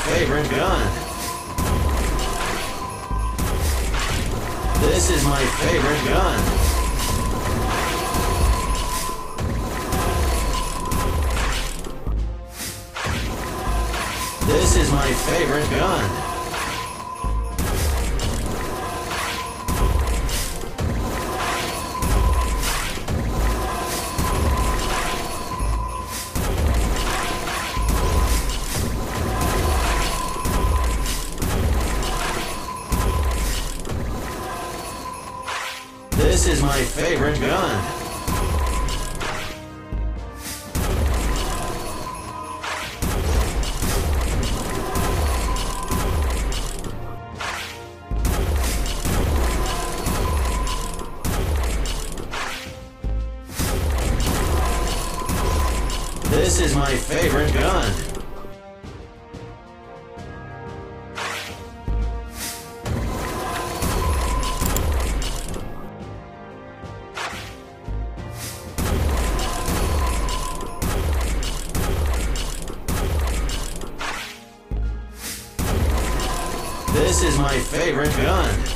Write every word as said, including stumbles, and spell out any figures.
favorite gun. This is my favorite gun. This is my favorite gun. This is my favorite gun. This is my favorite gun. This is my favorite gun.